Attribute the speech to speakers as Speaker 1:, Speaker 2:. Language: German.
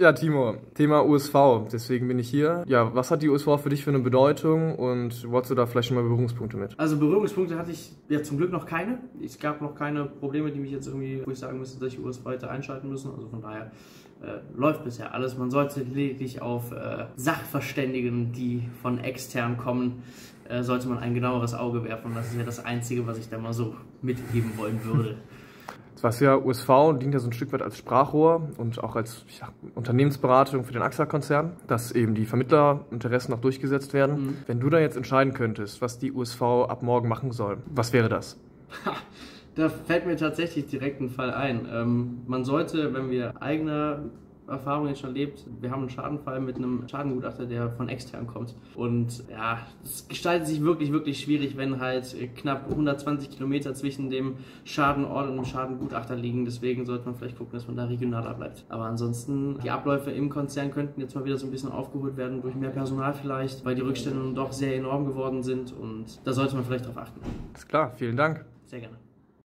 Speaker 1: Ja, Timo, Thema USV, deswegen bin ich hier. Ja, was hat die USV für dich für eine Bedeutung und wolltest du da vielleicht schon mal Berührungspunkte mit?
Speaker 2: Also Berührungspunkte hatte ich ja zum Glück noch keine. Es gab noch keine Probleme, die mich jetzt irgendwie, wo ich sagen müsste, dass ich USV hätte einschalten müssen. Also von daher läuft bisher alles. Man sollte lediglich auf Sachverständigen, die von extern kommen, sollte man ein genaueres Auge werfen. Und das ist ja das Einzige, was ich da mal so mitgeben wollen würde.
Speaker 1: Was ja USV dient ja so ein Stück weit als Sprachrohr und auch als Unternehmensberatung für den AXA-Konzern, dass eben die Vermittlerinteressen auch durchgesetzt werden. Wenn du da jetzt entscheiden könntest, was die USV ab morgen machen soll, was wäre das?
Speaker 2: Da fällt mir tatsächlich direkt ein Fall ein. Man sollte, wenn wir eigene Erfahrung jetzt schon lebt, wir haben einen Schadenfall mit einem Schadengutachter, der von extern kommt. Und ja, es gestaltet sich wirklich, wirklich schwierig, wenn halt knapp 120 Kilometer zwischen dem Schadenort und dem Schadengutachter liegen. Deswegen sollte man vielleicht gucken, dass man da regionaler bleibt. Aber ansonsten, die Abläufe im Konzern könnten jetzt mal wieder so ein bisschen aufgeholt werden durch mehr Personal vielleicht, weil die Rückstände doch sehr enorm geworden sind und da sollte man vielleicht drauf achten.
Speaker 1: Ist klar, vielen Dank.
Speaker 2: Sehr gerne.